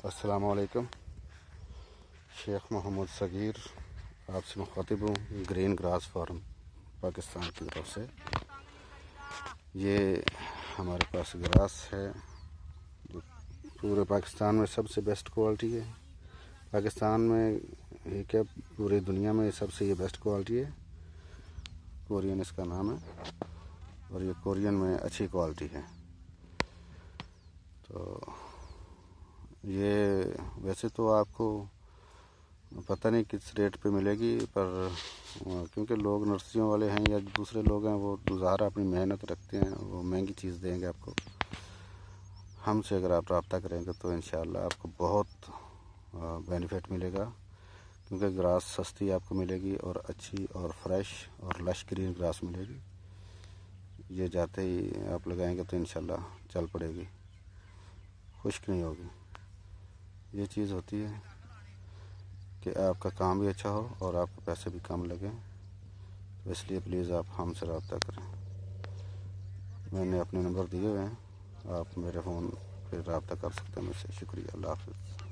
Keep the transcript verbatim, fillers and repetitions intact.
अस्सलामुअलैकुम। शेख मोहम्मद सगीर आपसे मुखातिब हूँ ग्रीन ग्रास फार्म पाकिस्तान की तरफ से। ये हमारे पास ग्रास है, पूरे पाकिस्तान में सबसे बेस्ट क्वालिटी है। पाकिस्तान में ही क्या पूरी दुनिया में सबसे ये बेस्ट क्वालिटी है। कोरियन इसका नाम है और ये कोरियन में अच्छी क्वालिटी है। तो ये वैसे तो आपको पता नहीं किस रेट पे मिलेगी, पर क्योंकि लोग नर्सरियों वाले हैं या दूसरे लोग हैं वो ज़ाहिर अपनी मेहनत रखते हैं, वो महंगी चीज़ देंगे आपको। हमसे अगर आप रब्ता करेंगे तो इंशाल्लाह आपको बहुत बेनिफिट मिलेगा, क्योंकि ग्रास सस्ती आपको मिलेगी और अच्छी और फ्रेश और लश ग्रीन ग्रास मिलेगी। ये जाते ही आप लगाएंगे तो इंशाल्लाह चल पड़ेगी, खुश्क नहीं होगी। ये चीज़ होती है कि आपका काम भी अच्छा हो और आपके पैसे भी कम लगें, तो इसलिए प्लीज़ आप हमसे रब्ता करें। मैंने अपने नंबर दिए हुए हैं, आप मेरे फ़ोन पे रब्ता कर सकते हैं मुझसे। शुक्रिया, अल्लाह हाफ़िज़।